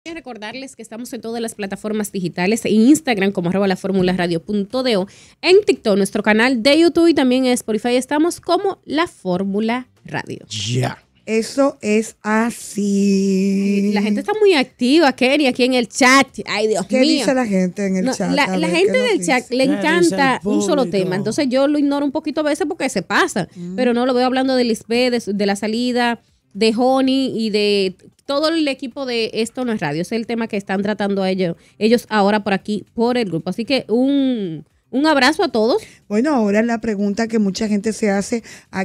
Recordarles que estamos en todas las plataformas digitales, en Instagram como @laformularadio.do, en TikTok, nuestro canal de YouTube y también en Spotify estamos como La Fórmula Radio. Ya. Eso es así. La gente está muy activa, Kenny, aquí en el chat. Ay, Dios ¿Qué mío. dice la gente en el chat? La gente del chat le encanta un solo tema. Entonces yo lo ignoro un poquito a veces porque se pasa. Pero no, lo veo hablando de Lisbeth, de la salida, de Honey y de todo el equipo de Esto No Es Radio. Ese es el tema que están tratando ellos ahora por aquí, por el grupo. Así que un abrazo a todos. Bueno, ahora la pregunta que mucha gente se hace,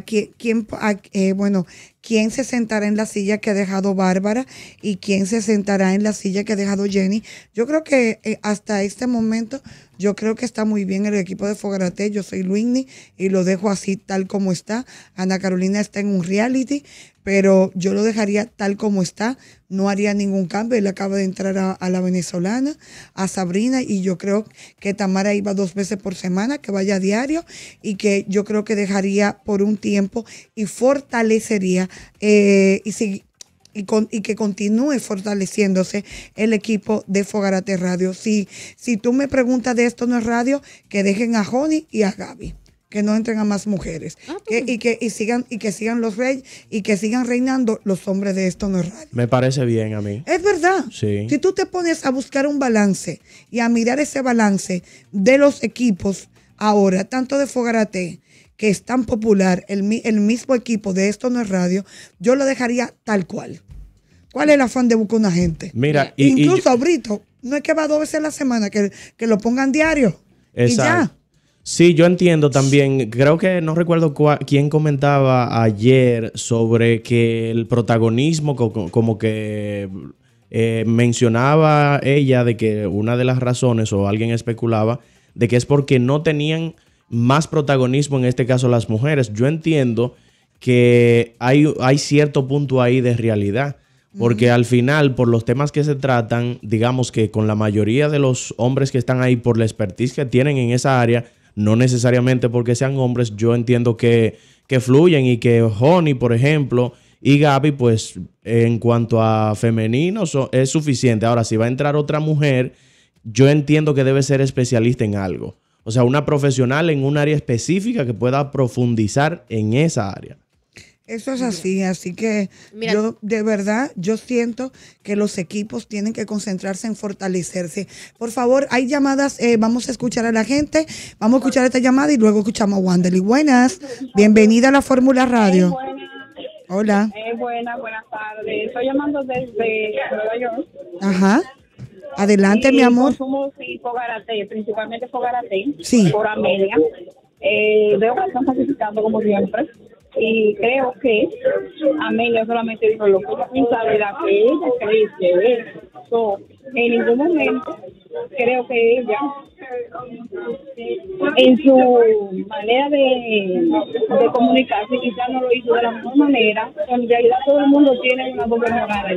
¿quién se sentará en la silla que ha dejado Bárbara y quién se sentará en la silla que ha dejado Jenny? Yo creo que hasta este momento, yo creo que está muy bien el equipo de Fogarate. Yo soy Luigny y lo dejo así tal como está. Ana Carolina está en un reality, pero yo lo dejaría tal como está. No haría ningún cambio. Él acaba de entrar a la venezolana, a Sabrina, y yo creo que Tamara iba 2 veces por semana, que vaya a diario, y que yo creo que dejaría por un tiempo y fortalecería y que continúe fortaleciéndose el equipo de Fogarate Radio. Si tú me preguntas de Esto No Es Radio, que dejen a Honey y a Gaby, que no entren a más mujeres, y sigan los reyes y que sigan reinando los hombres de Esto No Es Radio. Me parece bien a mí. Es verdad. Sí. Si tú te pones a buscar un balance y a mirar ese balance de los equipos ahora, tanto de Fogarate, que es tan popular, el mismo equipo de Esto No Es Radio, yo lo dejaría tal cual. ¿Cuál es el afán de buscar una gente? Mira, incluso Brito, no es que va 2 veces a la semana, que lo pongan diario. Exacto. Y ya. Sí, yo entiendo también. Creo que no recuerdo quién comentaba ayer sobre que el protagonismo, como que mencionaba ella de que una de las razones, o alguien especulaba, de que es porque no tenían más protagonismo, en este caso las mujeres. Yo entiendo que hay cierto punto ahí de realidad, porque al final, por los temas que se tratan, digamos que con la mayoría de los hombres que están ahí, por la expertise que tienen en esa área, no necesariamente porque sean hombres, yo entiendo que fluyen, y que Honey, por ejemplo, y Gaby, pues en cuanto a femeninos es suficiente. Ahora, si va a entrar otra mujer, yo entiendo que debe ser especialista en algo. O sea, una profesional en un área específica que pueda profundizar en esa área. Eso es así que yo de verdad, yo siento que los equipos tienen que concentrarse en fortalecerse. Por favor, hay llamadas, vamos a escuchar a la gente, vamos a escuchar esta llamada y luego escuchamos a Wanderly. Buenas, bienvenida a La Fórmula Radio. Buenas. Hola. Buenas tardes. Estoy llamando desde Nueva York. Ajá. Adelante, mi amor. Consumo Fogarate, principalmente Fogarate, sí, por Amelia. Veo que están participando como siempre. Y creo que Amelia solamente dijo lo que ella pensaba y la que ella cree que es. En ningún momento creo que ella, en su manera de comunicarse, quizás no lo hizo de la misma manera. En realidad todo el mundo tiene una doble moral.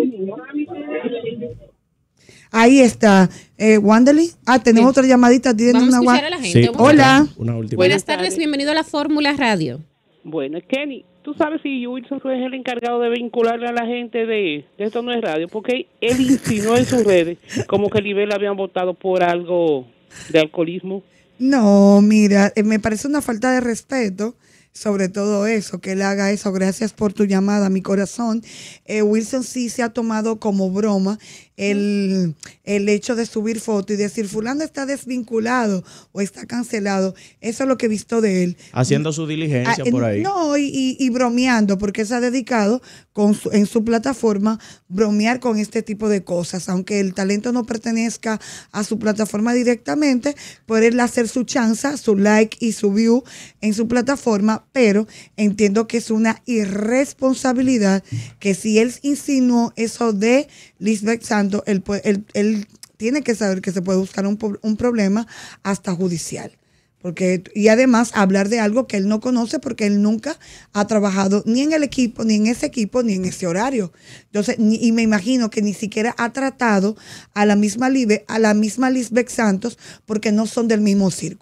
Ahí está. Wanderly. Tenemos otra llamadita. Vamos a escuchar a la gente. Sí, hola. Una última. Buenas tardes, bienvenido a La Fórmula Radio. Bueno, Kenny, ¿tú sabes si Wilson fue el encargado de vincularle a la gente de Esto No Es Radio? Porque él insinuó en sus redes como que Libel habían votado por algo de alcoholismo. No, mira, me parece una falta de respeto, sobre todo eso, que él haga eso. Gracias por tu llamada, mi corazón. Wilson sí se ha tomado como broma el hecho de subir foto y decir fulano está desvinculado o está cancelado. Eso es lo que he visto de él. Haciendo su diligencia por ahí. No, y bromeando, porque se ha dedicado en su plataforma bromear con este tipo de cosas. Aunque el talento no pertenezca a su plataforma directamente, puede él hacer su chanza, su like y su view en su plataforma, pero entiendo que es una irresponsabilidad que si él insinuó eso de Lisbeth Santos, él tiene que saber que se puede buscar un problema hasta judicial. Y además hablar de algo que él no conoce porque él nunca ha trabajado ni en el equipo, ni en ese equipo, ni en ese horario. Entonces, y me imagino que ni siquiera ha tratado a la misma Lisbeth Santos porque no son del mismo círculo.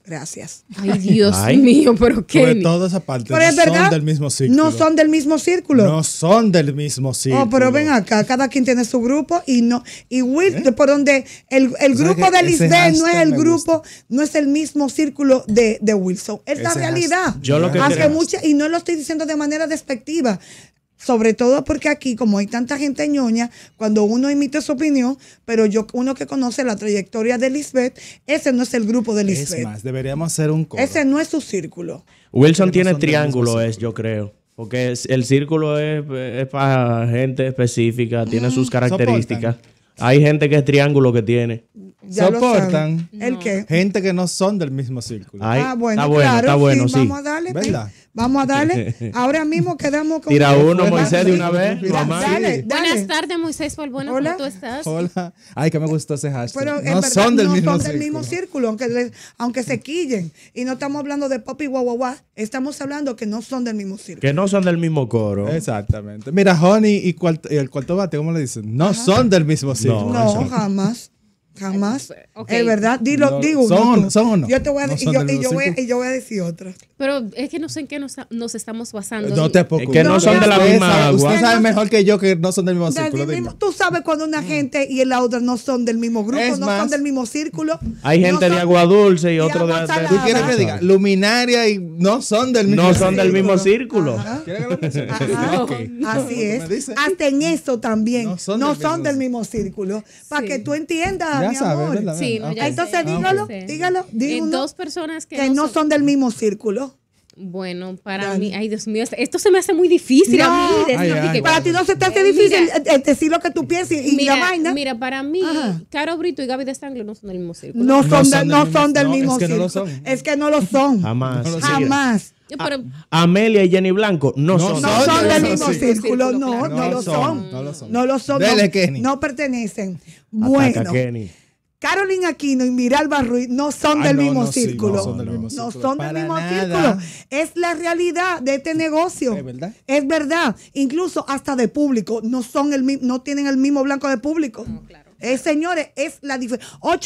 Gracias. Ay, Dios Ay. mío, pero Sobre qué. todo esa parte. Pero No es verdad. son del mismo círculo. No son del mismo círculo. No son del mismo círculo. Oh, pero ven acá, cada quien tiene su grupo y Will, por donde el grupo que de ese Lisbeth no es hashtag el me grupo, gusta. no es el mismo círculo de Wilson. Es la Ese realidad. hashtag. Yo lo que Hace creo- mucha, y no lo estoy diciendo de manera despectiva. Sobre todo porque aquí, como hay tanta gente ñoña, cuando uno emite su opinión, pero uno que conoce la trayectoria de Lisbeth, ese no es el grupo de Es Lisbeth. más, deberíamos hacer un coro. Ese no es su círculo. Wilson no tiene son del triángulo, mismo es, yo creo. Porque el círculo es para gente específica, tiene sus características. Hay gente que es triángulo que tiene. Ya lo Soportan saben. ¿El qué? gente que no son del mismo círculo. Ay, Bueno, está bueno, claro, está bueno, sí. Vamos a darle. ¿Verdad? Vamos a darle. Ahora mismo quedamos con. Tira uno, Fue Moisés, de una vez. Mira, Mamá. Dale, Buenas dale. tardes, Moisés Bueno, Hola. ¿cómo tú estás? Hola. Ay, que me gustó ese hashtag. Pero en no verdad son del no mismo son círculo. del mismo círculo, aunque se quillen. Y no estamos hablando de pop y guau. Estamos hablando que no son del mismo círculo. Que no son del mismo coro. Exactamente. Mira, Honey y el cuarto bate, ¿cómo le dicen? No son del mismo círculo. No, eso. jamás. Jamás. Ok. Es verdad. Digo ¿Son uno. o no? Yo te voy a No decir, son del mismo círculo. y yo voy a decir otra. Pero es que no sé en qué nos estamos basando. No te preocupes. Es que no son de la Usted misma sabe- agua. Usted sabe mejor que yo que no son del mismo Del círculo. mismo- dime. tú sabes cuando una gente y la otra no son del mismo grupo, Es no más, son del mismo círculo. Hay no gente de son- agua dulce y y otro de... agua salada. ¿Tú quieres que diga? Luminaria y no son del mismo No son del mismo Círculo. círculo. Ajá. ¿Quieres que lo mencione? Ajá. Ok. Así ¿Me es. dice? Hasta en eso también. No No son son, del del mismo mismo círculo. Para Sí. que tú entiendas, Ya mi sabes, amor. ¿verdad? Sí, no, Ok. ya Entonces sé, dígalo, ya sé. dígalo. Di uno Dos personas que, que no son del mismo círculo. Bueno, para Dale. mí, ay Dios mío, esto se me hace muy difícil a mí. No. decir Ay, que- ay, Para ti no se te hace Mira. difícil decir lo que tú piensas y Mira, la vaina. mira, para mí, Ajá. Caro Brito y Gaby de Sangre no son del mismo círculo. No son, No son del no, mismo es que no lo círculo. son. Es que no lo son. Jamás. No lo Jamás. Pero, Amelia y Jenny Blanco no son. No son son del del mismo mismo círculo. No, claro. no lo son. No lo son. No lo son. Dele, no, Kenny. no pertenecen. Ataca Bueno. Kenny. Carolina Aquino y Miralba Ruiz no son Ay, del no, mismo no, sí, círculo. no son del mismo No círculo. son del Para mismo nada. círculo. Es la realidad de este negocio. ¿Es verdad? Es verdad. Incluso hasta de público. No son no tienen el mismo blanco de público. Señores, es la diferencia.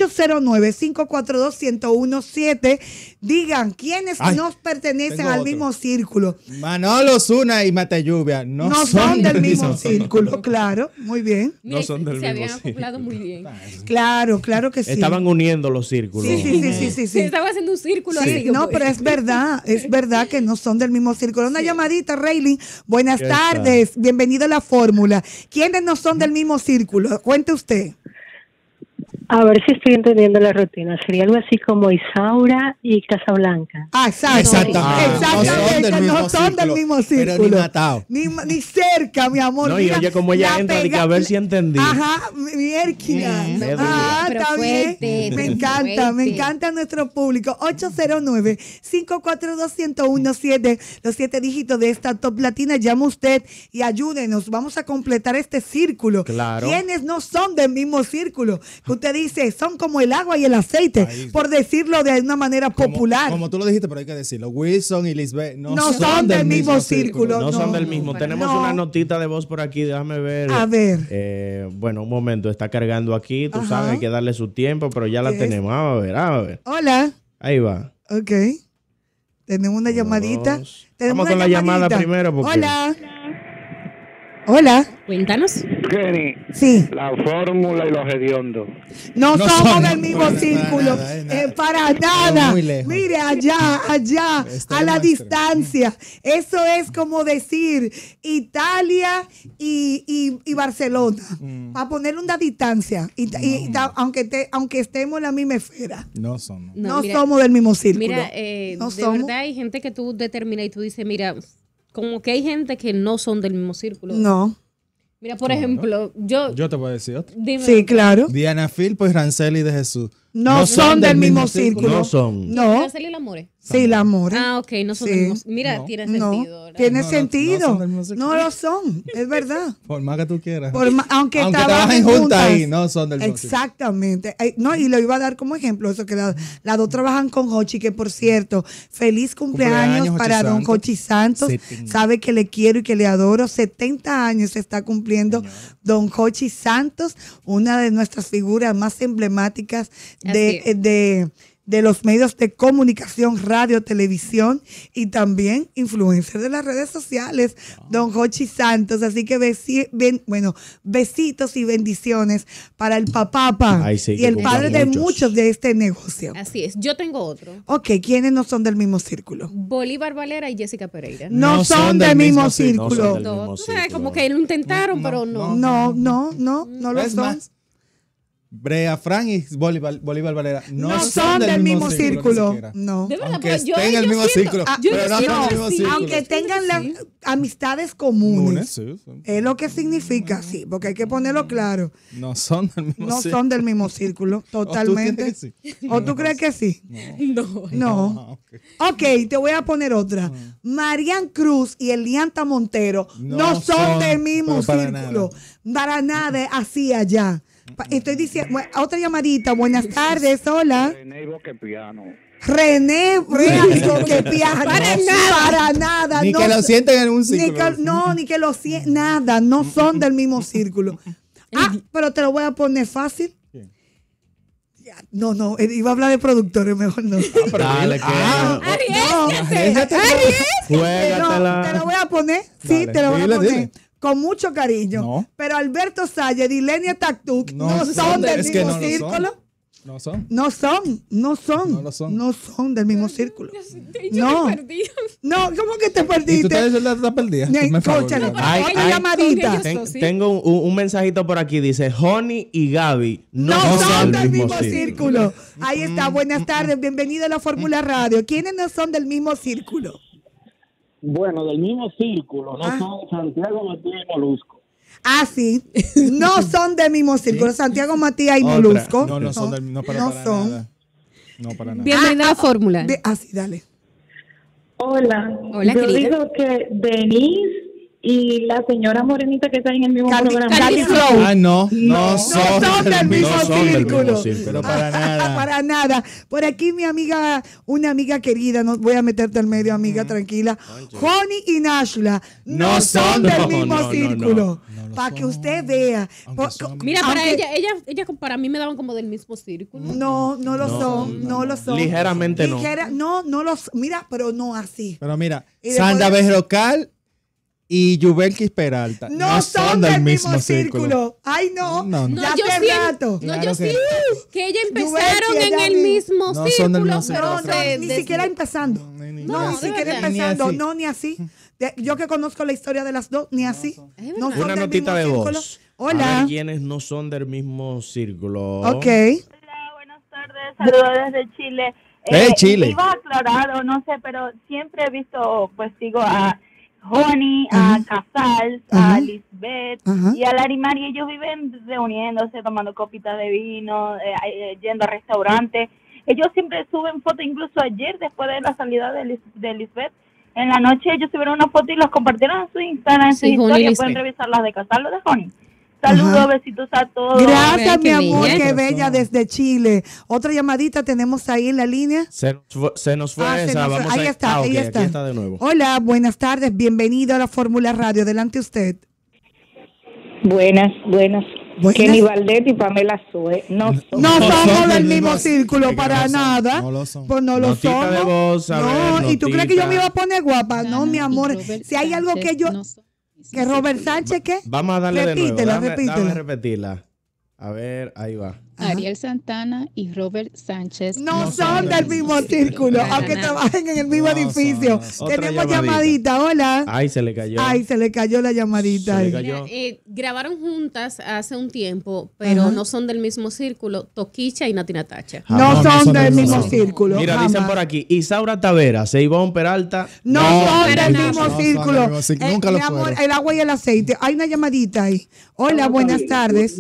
809-542-1017. Digan quiénes Ay, nos pertenecen tengo al otro. mismo círculo. Manolo Zuna y Mate Lluvia no, No son del mismo círculo. Claro, muy bien. mira, No son del se mismo habían acoplado muy bien. Claro, claro que sí. Estaban uniendo los círculos. Sí. Se estaba haciendo un círculo Sí, así. no, pero es verdad que no son del mismo círculo. Una llamadita, Raylin. Buenas ¿Qué tardes, bienvenido a la fórmula. ¿Quiénes no son del mismo círculo? Cuente usted. A ver si estoy entendiendo la rutina. Sería algo así como Isaura y Casablanca. Ah, exacto. Exactamente. Exactamente, no son del mismo círculo. Pero ni matado. Ni cerca, mi amor. No, y Mira, oye, como ella la entra, dice, a ver si entendí. Ajá, mi Erquina. Qué duro. Pero Está fuerte, bien. Me pero encanta, me fuerte. encanta nuestro público. 809-542-1017, los 7 dígitos de esta top latina. Llama usted y ayúdenos. Vamos a completar este círculo. Claro. ¿Quiénes no son del mismo círculo? Que usted dice, son como el agua y el aceite, Ahí. por decirlo de una manera popular. Como tú lo dijiste, pero hay que decirlo. Wilson y Lisbeth no, No son del mismo círculo. No son No, del mismo. para Tenemos nada. una notita de voz por aquí, déjame ver. A ver. Bueno, un momento, está cargando aquí, tú Ajá. sabes, hay que darle su tiempo, pero ya la Yes. tenemos. Vamos a ver. Hola. Ahí va. Ok. Tenemos una llamadita. Dos. Tenemos Vamos una con la llamada llamadita. primero, porque- Hola. Hola. Cuéntanos. Kenny, Sí. la fórmula y los hediondos. No, No somos son del mismo para círculo. nada, nada. Para nada. Muy lejos. Mire, allá, Está a la nuestro. distancia. Eso es como decir Italia y Barcelona. Para ponerle una distancia. Aunque estemos en la misma esfera. No son. No, mira, somos del mismo círculo. Mira, No de somos. verdad hay gente que tú determinas y tú dices, mira, como que hay gente que no son del mismo círculo. No. Mira, por ejemplo, yo Yo te voy a decir otro. dime, Sí, claro. Diana Filpo y Ranceli de Jesús. No son del mismo círculo. No son. No. ¿Hacerle el amor? Sí, la amor. Ah, ok, no son Sí. del mismo. Mira, No. tiene No, sentido. ¿verdad? tiene No sentido. son del mismo círculo. No lo son, es verdad. Por más que tú quieras. Aunque trabajen trabajen juntas ahí, no son del mismo círculo. Exactamente. No, y lo iba a dar como ejemplo, eso que las dos trabajan con Jochi, que por cierto, feliz cumpleaños Cumpleaños, para Jochi don Santos. Jochi Santos. 70. Sabe que le quiero y que le adoro. 70 años se está cumpliendo don Jochi Santos, una de nuestras figuras más emblemáticas Así es. de los medios de comunicación, radio, televisión y también influencer de las redes sociales, don Jochi Santos. Así que besitos y bendiciones para el papá Ay, sí, y el padre de muchos de este negocio. Así es. Yo tengo otro. Ok, ¿quiénes no son del mismo círculo? Bolívar Valera y Jessica Pereira. No son del mismo círculo. Tú sabes, como que lo intentaron, pero no. No lo Es son. más, Brea Frank y Bolívar Valera No son del mismo círculo. ni siquiera. No. De verdad, Aunque pero yo- estén en el yo mismo siento- círculo, yo pero no siento son del que mismo sí. círculo. Aunque tengan las amistades comunes. Sí. Es lo que significa, sí, porque hay que ponerlo claro. No son del mismo No círculo. son del mismo círculo, totalmente. ¿O tú entiendes que sí? ¿O tú crees que sí? No. Ok, te voy a poner otra. Marian Cruz y Elianta Montero no son del mismo pero para círculo. Para nada, así allá. Estoy diciendo, otra llamadita. Buenas tardes, hola. René Boquepiano. René Boquepiano. Para nada. Ni no que lo son- sienten en un ni círculo. que- no, ni que lo sienten. Nada, no son del mismo círculo. Pero te lo voy a poner fácil. Ya, no, iba a hablar de productores, mejor no. Dale, que juégatela. Te lo voy a poner, sí, Dale, te lo voy a dile, poner. dile. Con mucho cariño. No. Pero Alberto Sayer y Lenia Taktuk no son son, del es que mismo no lo son. círculo. No son. No son. No lo son. No son del mismo círculo. Yo No. me perdí. No, ¿cómo que te ¿Y tú perdiste? estás perdida? Ni- Hazme favor, escúchale. Diana. Ay, Otra ay, llamadita. con ellos. Sí. Tengo un mensajito por aquí. Dice, Honey y Gaby No son del mismo círculo. Ahí está. Buenas tardes. Bienvenido a la Fórmula Radio. ¿Quiénes no son del mismo círculo? Bueno, del mismo círculo, no son Santiago Matías y Molusco. Sí. No son del mismo círculo. Santiago Matías y Otra. Molusco. No son del mismo. No son. Nada. No, para nada. Bienvenida a la fórmula. Sí, dale. Hola. Hola, Yo querida. digo que Denise y la señora morenita que está en el mismo programa. Candy Flow. No No son del mismo no son del mismo círculo. círculo. Pero para nada. Para nada. Por aquí mi amiga, una amiga querida, no voy a meterte al medio, amiga, tranquila. Honey y Nashla no son del mismo círculo. Para que usted vea. Mira, para Aunque- ella para mí me daban como del mismo círculo. No lo son, no lo son. Ligeramente no. No los, mira, pero no así. Pero mira, Y después Sandra de- Berrocal y Yubelkis Peralta No son del mismo círculo. Ay, no. No, no. Ya yo hace sí. rato. No, Claro yo que- sí. Que ellas Yo empezaron ves que en ella el ni- mismo No son del círculo, mismo pero círculo. Ni siquiera empezando. No, ni de siquiera verdad. empezando. Ni No, ni así. Yo que conozco la historia de las dos, ni así. No son Una del notita mismo de círculo. voz. A Hola. ver quiénes no son del mismo círculo. Ok. Hola, buenas tardes. Saludos desde Chile. Chile. Iba a aclarar, o no sé, pero siempre he visto, pues sigo a Honey, a Casals, Ajá. a Lisbeth Ajá. y a Larimar, y ellos viven reuniéndose, tomando copitas de vino, yendo a restaurantes. Ellos siempre suben fotos, incluso ayer, después de la salida de Lisbeth, en la noche ellos subieron una foto y las compartieron en su Instagram, en su Sí, Honey y historia. Lisbeth. Pueden revisar las de Casals o de Honey. Saludos, Ajá. besitos a todos. Gracias, Ay, mi qué amor, bella. qué bella desde Chile. Otra llamadita tenemos ahí en la línea. Se nos fue Se esa. nos fue. Vamos Ahí a... está, ok, ahí aquí está. está de nuevo. Hola, buenas tardes. Bienvenido a la Fórmula Radio. Adelante usted. Buenas. Buenas. Kenny Valdés y Pamela Sue. No son. No No somos son del del mismo mismo círculo círculo. para No son, nada. no lo son. Pues no lo Notita somos. de voz, a No, ver, y tú crees que yo me iba a notita. poner guapa. No, mi amor. Si hay algo que yo. Que Robert Sánchez, ¿qué? Vamos a darle Repítela, de nuevo. repítela. Dame repetirla. A ver, ahí va. Ariel Santana y Robert Sánchez No son del mismo círculo, Para aunque nada. trabajen en el mismo No son, edificio. no son. Otra Tenemos llamadita. llamadita. Hola. Ay, se le cayó. Ay, se le cayó la llamadita. Se le ahí. cayó. Mira, grabaron juntas hace un tiempo, pero Ajá. no son del mismo círculo, Toquicha y Nati Natacha. No no son son del del mismo mismo círculo. Mira, jamás. dicen por aquí, Isaura Taveras e Ivonne Peralta. No, No, son para del nada. mismo No son del círculo. mismo círculo. Nunca lo mi amor, fueron. el agua y el aceite. Hay una llamadita ahí. Hola, buenas tardes.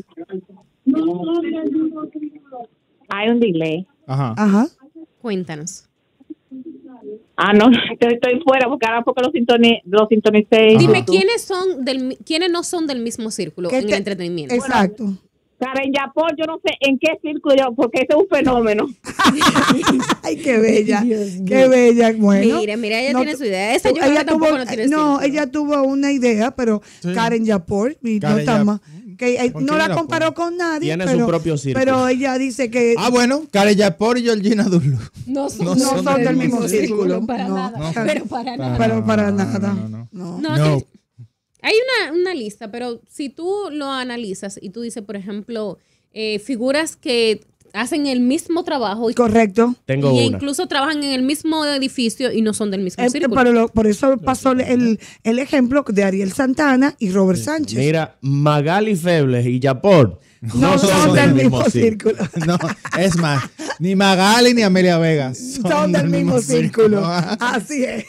Hay un delay. Ajá. Ajá. Cuéntanos. No, estoy fuera porque ahora porque lo sintonicé. Dime, Ajá. ¿quiénes no son del mismo círculo ¿Qué en te- el entretenimiento? Exacto. Karen Yapor, yo no sé en qué círculo, porque ese es un fenómeno. Ay, qué bella. Qué bella. Bueno. Mira, ella no tiene tu- su idea. Esa yo ella creo que tampoco tuvo, no tiene no, círculo. ella tuvo una idea, pero Sí. Karen Yapor y no Karen está Yap- más. Que ¿Con no quién la la comparó pone? con nadie. Tiene pero, su propio círculo. Pero ella dice que. Bueno, Karen Yapor y Georgina Dulu. No son, no son del mismo círculo. Para No, nada. no. Pero para nada. Pero para nada. No, No. que hay una lista, pero si tú lo analizas y tú dices, por ejemplo, figuras que hacen el mismo trabajo. Correcto. Tengo y una. incluso trabajan en el mismo edificio y no son del mismo círculo. Pero por eso pasó el ejemplo de Ariel Santana y Robert Sánchez. Mira, Magali Febles y Yapor No son del mismo círculo. No, es más, ni Magali ni Amelia Vega Son del mismo círculo. Así es.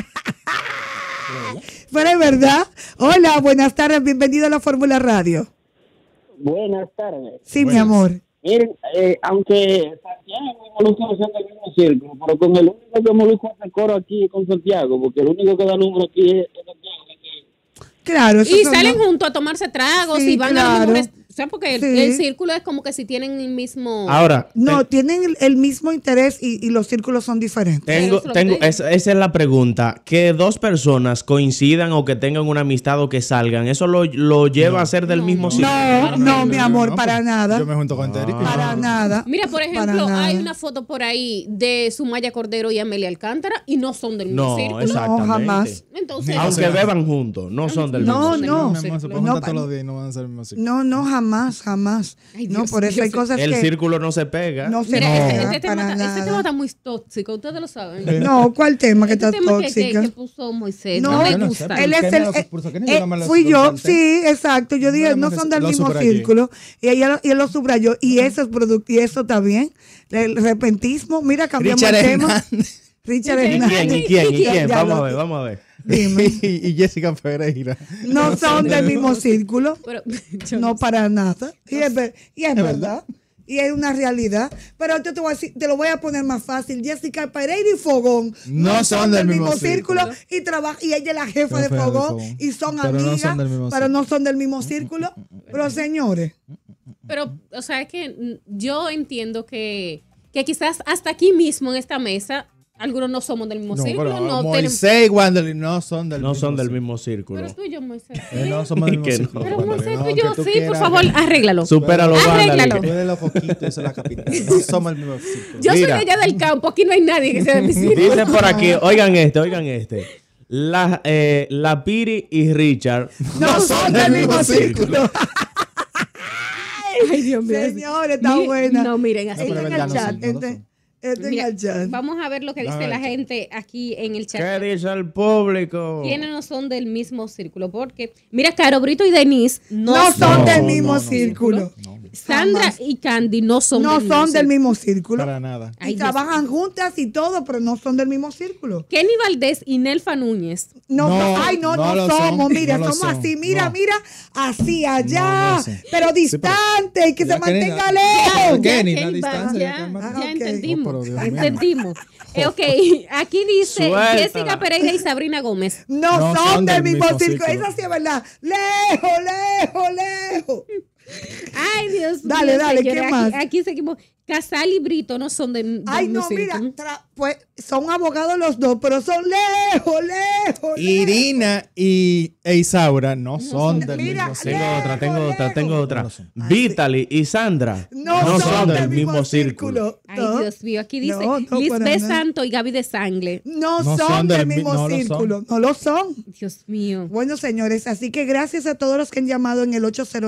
Pero es verdad. Hola, buenas tardes, bienvenido a la Fórmula Radio. Buenas tardes. Sí, mi amor. Miren, aunque Santiago y Molusco no son del mismo círculo, pero con el único que Molusco hace coro aquí es con Santiago, porque el único que da número aquí es Santiago. Claro. Y salen juntos a tomarse tragos Sí, y van claro. a los mismos. O sea, porque Sí. el círculo es como que si tienen el mismo. Ahora, No, tienen el mismo interés y los círculos son diferentes. esa es la pregunta. Que dos personas coincidan o que tengan una amistad o que salgan, ¿eso lo lleva a ser del mismo círculo? No, mi amor, para nada. Yo me junto con Terry. Para nada. Mira, por Para ejemplo, nada. hay una foto por ahí de Sumaya Cordero y Amelia Alcántara y no son del mismo No, círculo. exactamente. No, jamás. Entonces, Aunque beban juntos, no son del mismo círculo. Mi amor, se pueden juntar todos los días y no van a ser el mismo círculo. No, jamás. Ay, No, Dios, por eso hay Dios. cosas El que círculo no se pega. no se mira, pega este tema para ese tema nada. está muy tóxico, ustedes lo saben. No, ¿cuál tema que Este está tema tóxica? que puso Moisés, No, no me yo no gusta. sé, él es ¿quién el, me lo puso? ¿Quién? Yo nada más lo fui yo, solté. sí, exacto. Yo dije, no son del lo mismo subrayé. círculo. Y él lo subrayó. Y eso es producto, y eso está bien. El repentismo, mira, cambiamos Richard el tema. Hernández. Richard ¿Y Hernández. quién? ¿Y quién? ¿Y quién? Ya Vamos lo- a ver, vamos a ver. Dime. y Jessica Pereira. No son del mismo círculo. Pero, yo No para nada. Y es verdad. verdad. Y es una realidad. Pero yo te voy a decir, te lo voy a poner más fácil. Jessica Pereira y Fogón No son del mismo círculo. y trabaja, y ella es la jefa de Jefa de Fogón Fogón. y son Pero no amigas, son del mismo pero círculo. no son del mismo círculo. Pero señores, Pero, o sea, es que yo entiendo que quizás hasta aquí mismo en esta mesa, algunos no somos del mismo No, círculo. pero No tenemos, Moisés y Wanderlin no son del No mismo son del círculo. mismo círculo. pero tú y yo, Moisés. No somos del mismo Que no. círculo. Pero Wanderlin, Moisés, no, tú y yo, aunque tú sí, por quieras. favor, arréglalo. Supéralo, Arréglalo. Vándale. Tú eres los coquitos, eso es la capital. No somos el mismo círculo. Yo Mira. soy de allá del campo, aquí no hay nadie que sea de mi círculo. Dice por aquí, oigan este. La Piri y Richard no son del mismo círculo. Ay, Dios mío. Señores, está Miren, buena. No, miren, así. pero Entren verdad, al no chat. son, no lo Entren Mira, al chat. vamos a ver lo que dice Dame la el chat. gente aquí en el chat. ¿Qué dice el público? ¿Quiénes no son del mismo círculo? Porque, mira, Caro Brito y Denise No son No, del no, mismo no, círculo. Sandra Jamás. y Candy no son No son del mismo círculo. Para nada. Ay, Y Dios. trabajan juntas y todo, pero no son del mismo círculo. Kenny Valdés y Nelfa Núñez. No, No, ay, no no lo somos. son, Mira, no lo somos son, así. Mira, no. mira, así allá. No lo son. Pero distante y que Ya se mantenga Kenny- lejos. Ya Kenny, Ya, la distancia, ya, calma. Ah, ya ok. entendimos. Oh, pero Dios mío. Entendimos. Ok, aquí dice Suéltala. Jessica Pereira y Sabrina Gómez. No, No son del mismo círculo. Esa sí es verdad. Lejos. Ay, Dios Dale, mío. dale, señores, ¿qué más? Aquí seguimos. Casal y Brito no son del Ay, mismo no, mira, círculo. pues son abogados los dos, pero son lejos. Irina e Isaura no son del Mira, mismo círculo. Tengo otra. lejos. Vitaly y Sandra No son del mismo círculo. Ay, No. Dios mío. Aquí dice No, para Lisbeth nada. Santo y Gaby de Sangle. No No son son del del mismo no lo son. círculo. No lo son. Dios mío. Bueno, señores, así que gracias a todos los que han llamado en el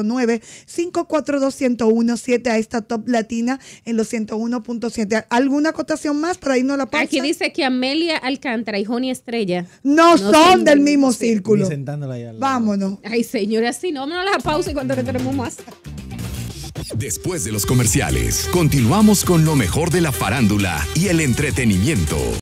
809-542-1017 a esta Top Latina en los 101.7. ¿Alguna acotación más para irnos a la pausa? Aquí dice que Amelia Alcántara y Joni Estrella No son del mismo círculo. Ni sentándola ahí al lado. Vámonos. Ay, señores, así no. Vámonos a la pausa y cuando retornemos más. Después de los comerciales, continuamos con lo mejor de la farándula y el entretenimiento.